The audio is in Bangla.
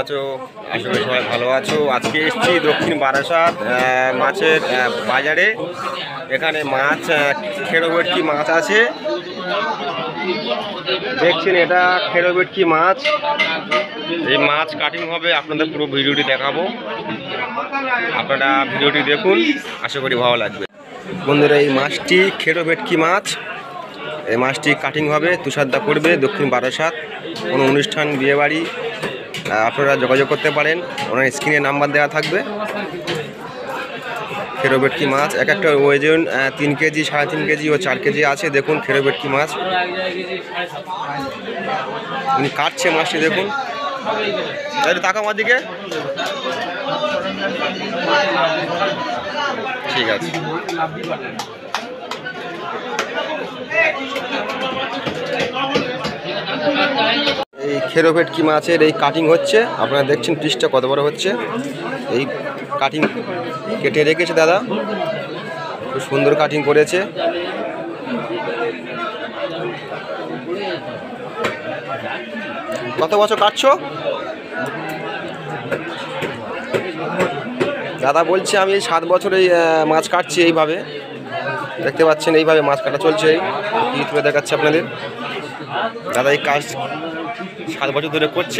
আছো? আশা করি সবাই ভালো আছো। আজকে এসেছি দক্ষিণ বারাসাত মাছের বাজারে। এখানে মাছ খেরো ভেটকি মাছ আছে, দেখছেন এটা খেরো ভেটকি মাছ। এই মাছ কাটিং হবে, আপনাদের পুরো ভিডিওটি দেখাবো, আপনারা ভিডিওটি দেখুন, আশা করি ভালো লাগবে। বন্ধুরা, এই মাছটি খেরো ভেটকি মাছ। এই মাছটি কাটিং হবে, তুষারদা করবে দক্ষিণ বারাসাত। কোনো অনুষ্ঠান, বিয়েবাড়ি আপনারা যোগাযোগ করতে পারেন, ওনার স্ক্রিনে নাম্বার দেওয়া থাকবে। খেরো ভেটকি মাছ এক একটা ওজন 3 কেজি, 3.5 কেজি ও 4 কেজি আছে। দেখুন খেরো ভেটকি মাছ, উনি কাটছে মাছটি, দেখুন। তাহলে তাকা আমার দিকে, ঠিক আছে। এই খেরো ভেটকি মাছের এই কাটিং হচ্ছে, আপনারা দেখছেন পিসটা কত বড় হচ্ছে। এই কাটিং কেটে রেখেছে দাদা, খুব সুন্দর কাটিং করেছে। কত বছর কাটছো দাদা? বলছে আমি 7 বছর এই মাছ কাটছি এইভাবে, দেখতে পাচ্ছেন এইভাবে মাছ কাটা চলছে। এই তুলে দেখাচ্ছে আপনাদের। দাদা এই কাজ 7 বছর ধরে করছে।